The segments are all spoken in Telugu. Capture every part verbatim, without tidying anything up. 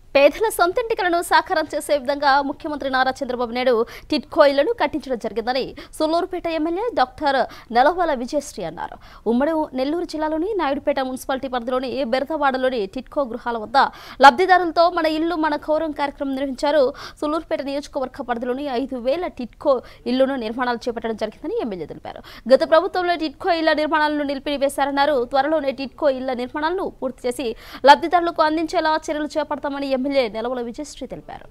పేదల సొంతింటి కలను సాకారం చేసే విధంగా ముఖ్యమంత్రి నారా చంద్రబాబు నాయుడు టిట్కో ఇళ్లను కట్టించడం జరిగిందని సూలూరుపేట ఎమ్మెల్యే డాక్టర్ నెలవాల విజయశ్రీ అన్నారు. ఉమ్మడి నెల్లూరు జిల్లాలోని నాయుడుపేట మున్సిపాలిటీ పరిధిలోని బెరతవాడలోని టిట్కో గృహాల వద్ద లబ్ధిదారులతో మన ఇల్లు మన గౌరవం కార్యక్రమం నిర్వహించారు. సూలూరుపేట నియోజకవర్గ పరిధిలోని ఐదు వేల టిట్కో ఇళ్లను నిర్మాణాలు చేపట్టడం జరిగిందని ఎమ్మెల్యే తెలిపారు. గత ప్రభుత్వంలో టిట్కో ఇళ్ల నిర్మాణాలను నిలిపివేశారన్నారు. త్వరలోనే టిట్కో ఇళ్ల నిర్మాణాలను పూర్తి చేసి లబ్ధిదారులకు అందించేలా చర్యలు చేపడతామని ఎమ్మెల్యే నెలవల విజయశ్రీ తెలిపారు.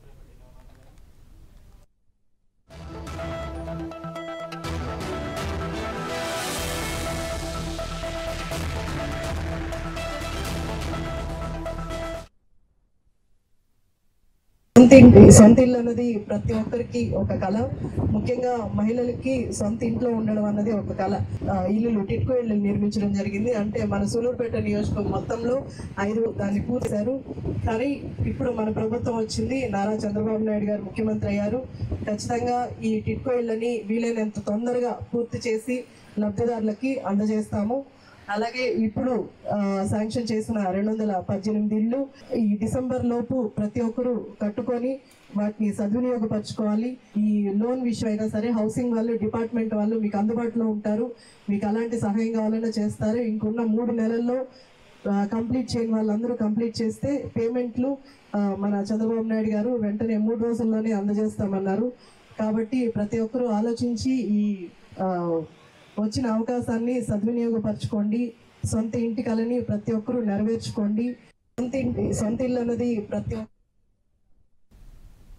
సొంత ఇల్లు అన్నది ప్రతి ఒక్కరికి ఒక కళ. ముఖ్యంగా మహిళలకి సొంత ఇంట్లో ఉండడం అన్నది ఒక కళ. ఇల్లు టిట్కో ఇల్లు నిర్మించడం జరిగింది. అంటే మన సూలూరుపేట నియోజకవర్గం మొత్తంలో ఐదు దాన్ని పూర్తిశారు. కానీ ఇప్పుడు మన ప్రభుత్వం వచ్చింది, నారా చంద్రబాబు నాయుడు గారు ముఖ్యమంత్రి అయ్యారు. ఖచ్చితంగా ఈ టిట్కో ఇళ్ళని వీలైనంత తొందరగా పూర్తి చేసి లబ్ధిదారులకి అందజేస్తాము. అలాగే ఇప్పుడు శాంక్షన్ చేసిన రెండు వందల పద్దెనిమిది ఇళ్ళు ఈ డిసెంబర్ లోపు ప్రతి ఒక్కరూ కట్టుకొని వాటిని సద్వినియోగపరచుకోవాలి. ఈ లోన్ విషయం అయినా సరే హౌసింగ్ వాళ్ళు, డిపార్ట్మెంట్ వాళ్ళు మీకు అందుబాటులో ఉంటారు. మీకు అలాంటి సహాయం కావాలన్నా చేస్తారు. ఇంకున్న మూడు నెలల్లో కంప్లీట్ చేయని వాళ్ళందరూ కంప్లీట్ చేస్తే పేమెంట్లు మన చంద్రబాబు నాయుడు గారు వెంటనే మూడు రోజుల్లోనే అందజేస్తామన్నారు. కాబట్టి ప్రతి ఒక్కరూ ఆలోచించి ఈ వచ్చిన అవకాశాన్ని సద్వినియోగపరచుకోండి. సొంత ఇంటి కలని ప్రతి ఒక్కరూ నెరవేర్చుకోండి. సొంత ఇంటి సొంత ఇల్లు అన్నది ప్రతి ఒక్క